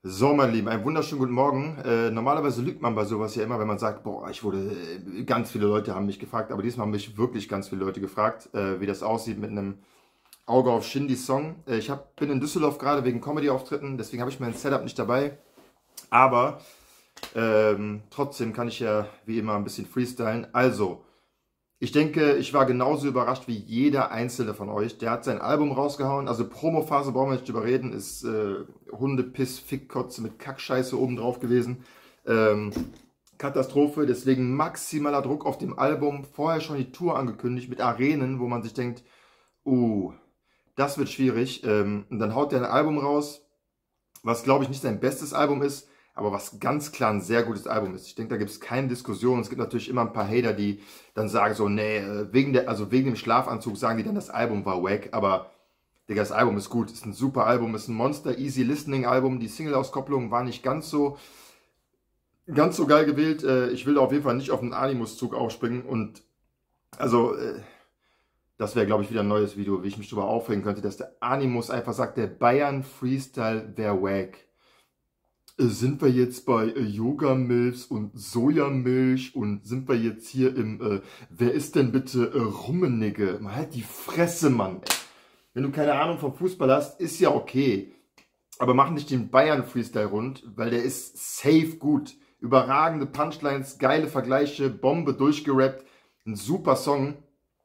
So, mein Lieben, einen wunderschönen guten Morgen. Normalerweise lügt man bei sowas ja immer, wenn man sagt, boah, ganz viele Leute haben mich gefragt, aber diesmal haben mich wirklich ganz viele Leute gefragt, wie das aussieht mit einem Auge auf Shindys Song. Bin in Düsseldorf gerade wegen Comedy-Auftritten, deswegen habe ich mein Setup nicht dabei, aber trotzdem kann ich ja wie immer ein bisschen freestylen. Also, ich denke, ich war genauso überrascht wie jeder einzelne von euch. Der hat sein Album rausgehauen. Also Promophase brauchen wir nicht drüber reden. Ist Hundepiss, Fickkotze mit Kackscheiße oben drauf gewesen. Ähm, Katastrophe. Deswegen maximaler Druck auf dem Album. Vorher schon die Tour angekündigt mit Arenen, wo man sich denkt, das wird schwierig. Und dann haut er ein Album raus, was glaube ich nicht sein bestes Album ist, aber was ganz klar ein sehr gutes Album ist. Ich denke, da gibt es keine Diskussion. Es gibt natürlich immer ein paar Hater, die dann sagen so, nee, wegen dem Schlafanzug sagen die dann, das Album war wack, aber Digga, das Album ist gut, ist ein super Album, ist ein Monster Easy Listening Album. Die Single-Auskopplung war nicht ganz so geil gewählt. Ich will auf jeden Fall nicht auf den Animus-Zug aufspringen und also das wäre, glaube ich, wieder ein neues Video, wie ich mich darüber aufregen könnte, dass der Animus einfach sagt, der Bayern Freestyle wäre wack. Sind wir jetzt bei Yoga-Milfs und Sojamilch und sind wir jetzt hier wer ist denn bitte Rummenigge? Man halt die Fresse, Mann. Wenn du keine Ahnung vom Fußball hast, ist ja okay. Aber mach nicht den Bayern-Freestyle rund, weil der ist safe gut. Überragende Punchlines, geile Vergleiche, Bombe durchgerappt, ein super Song.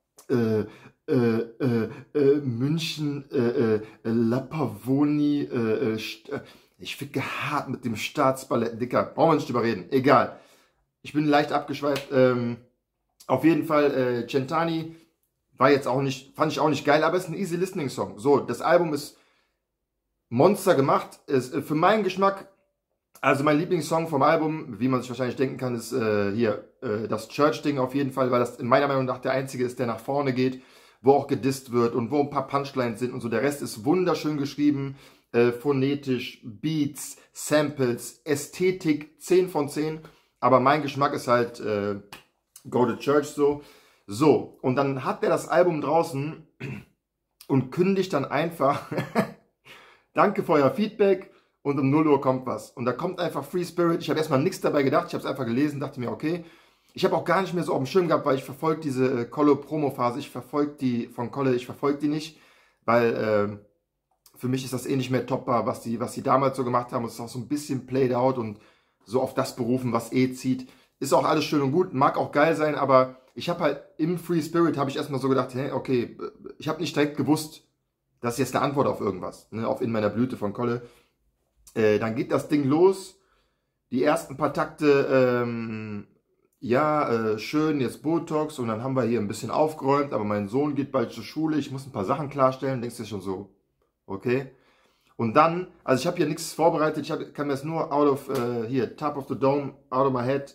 München, Lapavoni, ich ficke hart mit dem Staatsballett, Dicker. Brauchen wir nicht drüber reden. Egal. Ich bin leicht abgeschweift. Auf jeden Fall, Centani war jetzt auch nicht, fand ich auch nicht geil, aber es ist ein easy listening Song. So, das Album ist Monster gemacht. Ist für meinen Geschmack, also mein Lieblingssong vom Album, wie man sich wahrscheinlich denken kann, ist das Church-Ding auf jeden Fall, weil das in meiner Meinung nach der einzige ist, der nach vorne geht, wo auch gedisst wird und wo ein paar Punchlines sind und so. Der Rest ist wunderschön geschrieben. Phonetisch, Beats, Samples, Ästhetik 10 von 10, aber mein Geschmack ist halt Go to Church so. So, und dann hat der das Album draußen und kündigt dann einfach danke für euer Feedback und um 0 Uhr kommt was. Und da kommt einfach Free Spirit. Ich habe erstmal nichts dabei gedacht, ich habe es einfach gelesen, dachte mir, okay. Ich habe auch gar nicht mehr so auf dem Schirm gehabt, weil ich verfolge diese Kollo-Promo-Phase, ich verfolge die von Kolle, ich verfolge die nicht, weil für mich ist das eh nicht mehr toppbar, was die damals so gemacht haben. Es ist auch so ein bisschen played out und so auf das berufen, was eh zieht. Ist auch alles schön und gut, mag auch geil sein, aber ich habe halt im Free Spirit, habe ich erstmal so gedacht, hey, okay, ich habe nicht direkt gewusst, das ist jetzt eine Antwort auf irgendwas, ne, auf In meiner Blüte von Kolle. Dann geht das Ding los, die ersten paar Takte, schön, jetzt Botox und dann haben wir hier ein bisschen aufgeräumt, aber mein Sohn geht bald zur Schule, ich muss ein paar Sachen klarstellen, denkst du schon so, okay. Und dann, also ich habe hier nichts vorbereitet, kann mir das nur Top of the Dome, out of my head.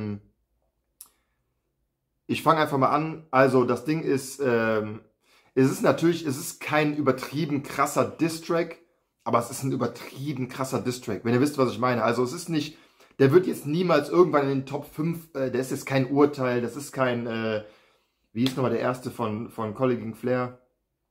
Ich fange einfach mal an. Also das Ding ist, es ist kein übertrieben krasser Diss-Track, aber es ist ein übertrieben krasser Diss-Track, wenn ihr wisst, was ich meine. Also es ist nicht, der wird jetzt niemals irgendwann in den Top 5, der ist jetzt kein Urteil, das ist kein, wie hieß nochmal der erste von Kolle gegen Flair?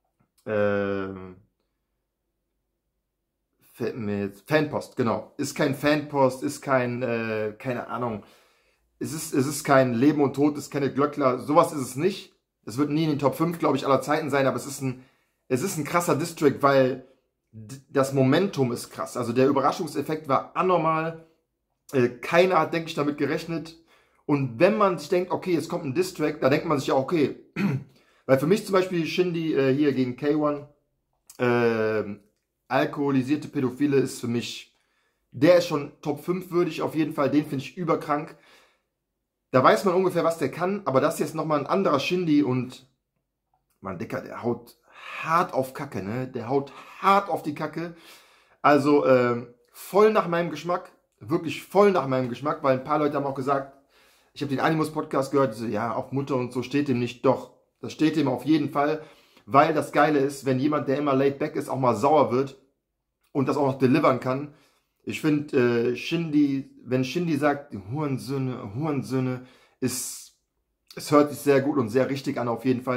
Fällt mir jetzt, Fanpost, genau. Ist kein Fanpost, ist kein, keine Ahnung. Es ist kein Leben und Tod, ist keine Glöckler. Sowas ist es nicht. Es wird nie in den Top 5, glaube ich, aller Zeiten sein, aber es ist ein krasser District, weil das Momentum ist krass. Also der Überraschungseffekt war anormal. Keiner hat, denke ich, damit gerechnet. Und wenn man sich denkt, okay, jetzt kommt ein Distrack, da denkt man sich ja, okay. Weil für mich zum Beispiel Shindy hier gegen K1, alkoholisierte Pädophile ist für mich, der ist schon Top 5 würdig auf jeden Fall, den finde ich überkrank. Da weiß man ungefähr, was der kann, aber das ist jetzt nochmal ein anderer Shindy und mein Dicker, der haut hart auf Kacke, ne? Der haut hart auf die Kacke. Also voll nach meinem Geschmack, wirklich voll nach meinem Geschmack, weil ein paar Leute haben auch gesagt, ich habe den Animus-Podcast gehört, die so, ja, auf Mutter und so steht dem nicht. Doch, das steht dem auf jeden Fall. Weil das Geile ist, wenn jemand, der immer laid back ist, auch mal sauer wird und das auch noch delivern kann. Ich finde, wenn Shindy sagt, Hurensöhne, es hört sich sehr gut und sehr richtig an auf jeden Fall.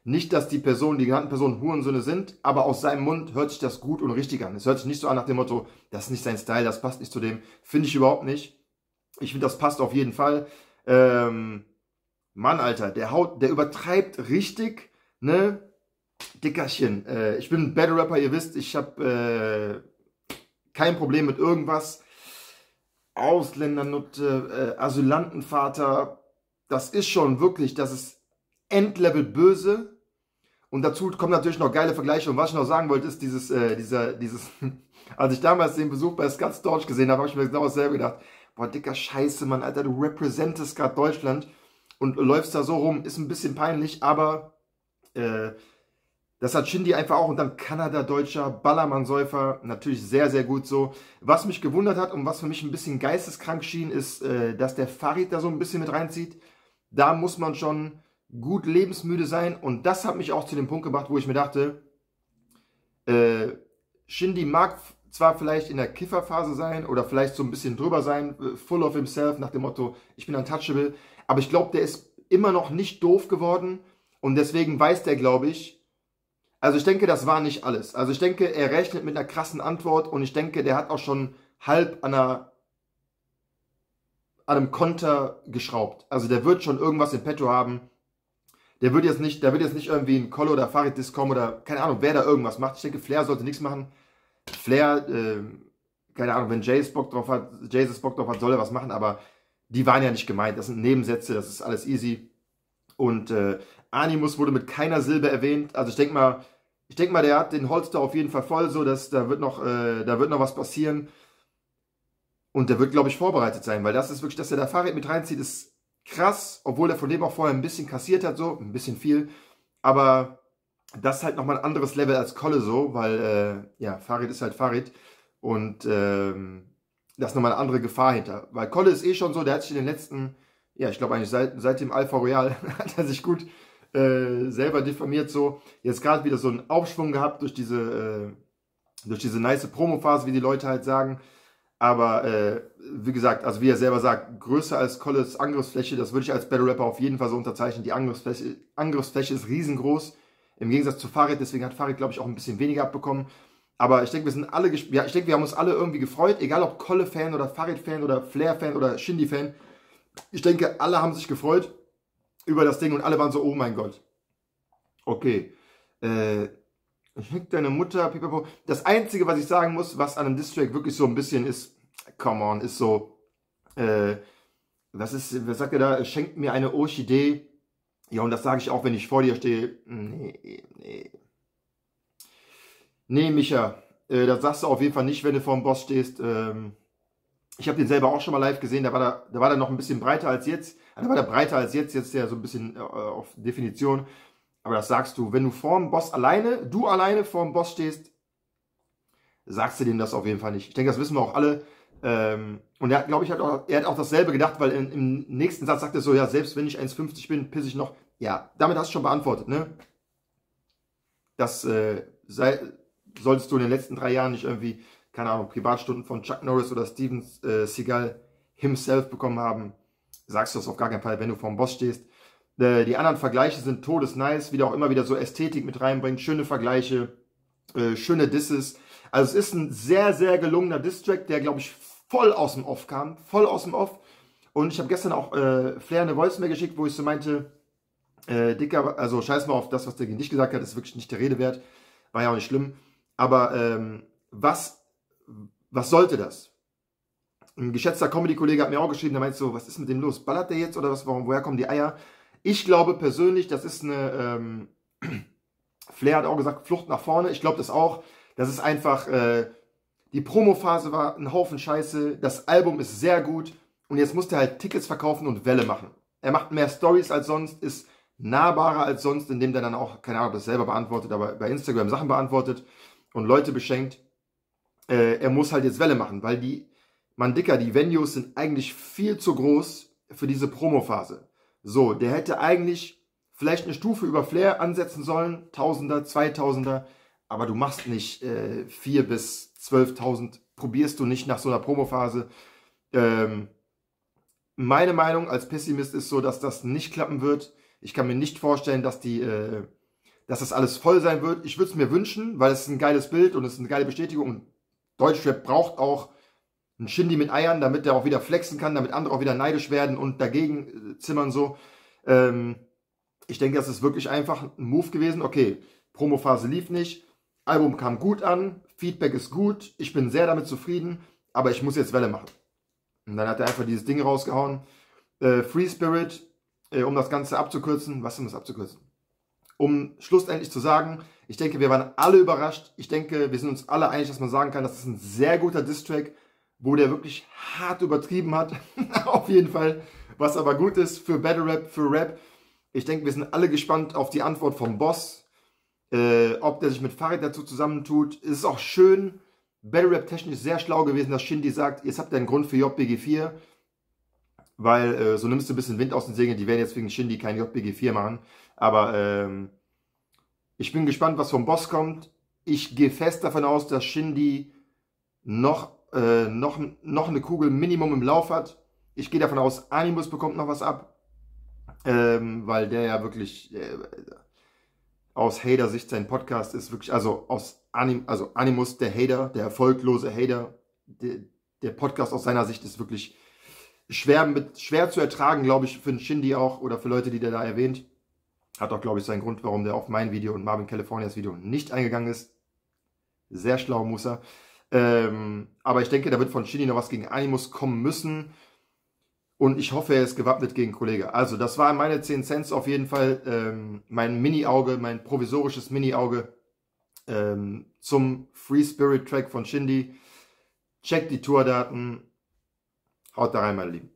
Nicht, dass die genannten Personen Hurensöhne sind, aber aus seinem Mund hört sich das gut und richtig an. Es hört sich nicht so an nach dem Motto, das ist nicht sein Style, das passt nicht zu dem. Finde ich überhaupt nicht. Ich finde, das passt auf jeden Fall. Mann, Alter, der übertreibt richtig, ne? Dickerchen. Ich bin ein Battle Rapper, ihr wisst, ich habe kein Problem mit irgendwas. Ausländernutte, Asylantenvater, das ist schon wirklich, das ist Endlevel böse. Und dazu kommen natürlich noch geile Vergleiche. Und was ich noch sagen wollte, ist als ich damals den Besuch bei Scats Deutsch gesehen habe, habe ich mir genau dasselbe gedacht. Boah, dicker Scheiße, Mann, Alter, du representest gerade Deutschland und läufst da so rum, ist ein bisschen peinlich, aber das hat Shindy einfach auch und dann Kanada-Deutscher, Ballermann-Säufer, natürlich sehr, sehr gut so. Was mich gewundert hat und was für mich ein bisschen geisteskrank schien, ist, dass der Farid da so ein bisschen mit reinzieht. Da muss man schon gut lebensmüde sein und das hat mich auch zu dem Punkt gebracht, wo ich mir dachte, Shindy mag zwar vielleicht in der Kifferphase sein oder vielleicht so ein bisschen drüber sein, full of himself, nach dem Motto, ich bin untouchable, aber ich glaube, der ist immer noch nicht doof geworden und deswegen weiß der, glaube ich, also ich denke, das war nicht alles. Also ich denke, er rechnet mit einer krassen Antwort und ich denke, der hat auch schon halb an einem Konter geschraubt. Also der wird schon irgendwas in petto haben. Der wird jetzt nicht irgendwie ein Kolle oder Farid-Diss kommen oder keine Ahnung, wer da irgendwas macht. Ich denke, Flair sollte nichts machen. Flair, keine Ahnung, wenn Jesus Bock drauf hat, soll er was machen, aber die waren ja nicht gemeint. Das sind Nebensätze, das ist alles easy. Und Animus wurde mit keiner Silbe erwähnt. Also ich denke mal, der hat den Holster auf jeden Fall voll, so dass da wird noch was passieren. Und der wird, glaube ich, vorbereitet sein, weil das ist wirklich, dass er da Farid mit reinzieht, ist krass, obwohl er von dem auch vorher ein bisschen kassiert hat, so, ein bisschen viel. Aber das ist halt nochmal ein anderes Level als Kolle so, weil, ja, Farid ist halt Farid. Und da ist nochmal eine andere Gefahr hinter. Weil Kolle ist eh schon so, der hat sich in den letzten, ja, ich glaube eigentlich seit dem Alpha Royal hat er sich gut selber diffamiert so. Jetzt gerade wieder so einen Aufschwung gehabt durch diese nice Promo-Phase, wie die Leute halt sagen. Aber wie gesagt, also wie er selber sagt, größer als Kolles Angriffsfläche, das würde ich als Battle Rapper auf jeden Fall so unterzeichnen. Die Angriffsfläche ist riesengroß, im Gegensatz zu Farid, deswegen hat Farid, glaube ich, auch ein bisschen weniger abbekommen. Aber ich denke, wir haben uns alle irgendwie gefreut, egal ob Kolle-Fan oder Farid-Fan oder Flair-Fan oder Shindy-Fan. Ich denke, alle haben sich gefreut über das Ding und alle waren so, oh mein Gott. Okay. Fick deine Mutter, pipapo. Das Einzige, was ich sagen muss, was an einem Distrack wirklich so ein bisschen ist, come on, ist so, was sagt er da? Schenkt mir eine Orchidee. Ja, und das sage ich auch, wenn ich vor dir stehe. Nee, Micha, das sagst du auf jeden Fall nicht, wenn du vor dem Boss stehst. Ich habe den selber auch schon mal live gesehen, da war der noch ein bisschen breiter als jetzt. Da war der breiter als jetzt ist der so ein bisschen auf Definition. Aber das sagst du, wenn du vor dem Boss du alleine vor dem Boss stehst, sagst du dem das auf jeden Fall nicht. Ich denke, das wissen wir auch alle. Und er hat, glaube ich, er hat auch dasselbe gedacht, weil im nächsten Satz sagt er so, ja, selbst wenn ich 1,50 bin, pisse ich noch. Ja, damit hast du schon beantwortet, ne? Das solltest du in den letzten 3 Jahren nicht irgendwie, keine Ahnung, Privatstunden von Chuck Norris oder Steven Seagal himself bekommen haben. Sagst du das auf gar keinen Fall, wenn du vor dem Boss stehst. Die anderen Vergleiche sind todesnice, wie der auch immer wieder so Ästhetik mit reinbringt, schöne Vergleiche, schöne Disses. Also es ist ein sehr, sehr gelungener Diss-Track, der, glaube ich, voll aus dem Off kam, voll aus dem Off. Und ich habe gestern auch Flair eine Voice-Mail geschickt, wo ich so meinte, Dicker, also scheiß mal auf das, was der gegen dich gesagt hat, ist wirklich nicht der Rede wert, war ja auch nicht schlimm. Aber was sollte das? Ein geschätzter Comedy-Kollege hat mir auch geschrieben, der meint so, was ist mit dem los? Ballert der jetzt oder was? Woher kommen die Eier? Ich glaube persönlich, das ist eine, Flair hat auch gesagt, Flucht nach vorne. Ich glaube das auch. Das ist einfach, die Promo-Phase war ein Haufen Scheiße. Das Album ist sehr gut. Und jetzt muss der halt Tickets verkaufen und Welle machen. Er macht mehr Stories als sonst, ist nahbarer als sonst, indem der dann auch, keine Ahnung, das selber beantwortet, aber bei Instagram Sachen beantwortet und Leute beschenkt. Er muss halt jetzt Welle machen, weil die Venues sind eigentlich viel zu groß für diese Promo-Phase. So, der hätte eigentlich vielleicht eine Stufe über Flair ansetzen sollen, Tausender, 2000er, aber du machst nicht 4.000 bis 12.000, probierst du nicht nach so einer Promophase. Meine Meinung als Pessimist ist so, dass das nicht klappen wird. Ich kann mir nicht vorstellen, dass die dass das alles voll sein wird. Ich würde es mir wünschen, weil es ist ein geiles Bild und es ist eine geile Bestätigung. Und Deutschrap braucht auch einen Shindy mit Eiern, damit der auch wieder flexen kann, damit andere auch wieder neidisch werden und dagegen zimmern so. Ich denke, das ist wirklich einfach ein Move gewesen. Okay, Promophase lief nicht, Album kam gut an, Feedback ist gut, ich bin sehr damit zufrieden, aber ich muss jetzt Welle machen. Und dann hat er einfach dieses Ding rausgehauen. Free Spirit, um das Ganze abzukürzen. Was ist das abzukürzen? Um schlussendlich zu sagen, ich denke, wir waren alle überrascht. Ich denke, wir sind uns alle einig, dass man sagen kann, das ist ein sehr guter Diss-Track, wo der wirklich hart übertrieben hat. Auf jeden Fall. Was aber gut ist für Battle Rap, für Rap. Ich denke, wir sind alle gespannt auf die Antwort vom Boss. Ob der sich mit Farid dazu zusammentut. Es ist auch schön, Battle Rap technisch sehr schlau gewesen, dass Shindy sagt, jetzt habt ihr einen Grund für JBG 4. Weil so nimmst du ein bisschen Wind aus den Segeln. Die werden jetzt wegen Shindy kein JBG 4 machen. Aber ich bin gespannt, was vom Boss kommt. Ich gehe fest davon aus, dass Shindy noch eine Kugel Minimum im Lauf hat. Ich gehe davon aus, Animus bekommt noch was ab. Weil der ja wirklich aus Hater-Sicht sein Podcast ist wirklich, also Animus, der Hater, der erfolglose Hater, der Podcast aus seiner Sicht ist wirklich schwer zu ertragen, glaube ich, für einen Shindy auch oder für Leute, die der da erwähnt. Hat auch, glaube ich, seinen Grund, warum der auf mein Video und Marvin Californias Video nicht eingegangen ist. Sehr schlau, Musa. Aber ich denke, da wird von Shindy noch was gegen Animus kommen müssen. Und ich hoffe, er ist gewappnet gegen Kollege. Also, das waren meine 10 Cents auf jeden Fall. Mein Mini-Auge, mein provisorisches Mini-Auge zum Free Spirit Track von Shindy. Checkt die Tourdaten. Haut da rein, meine Lieben.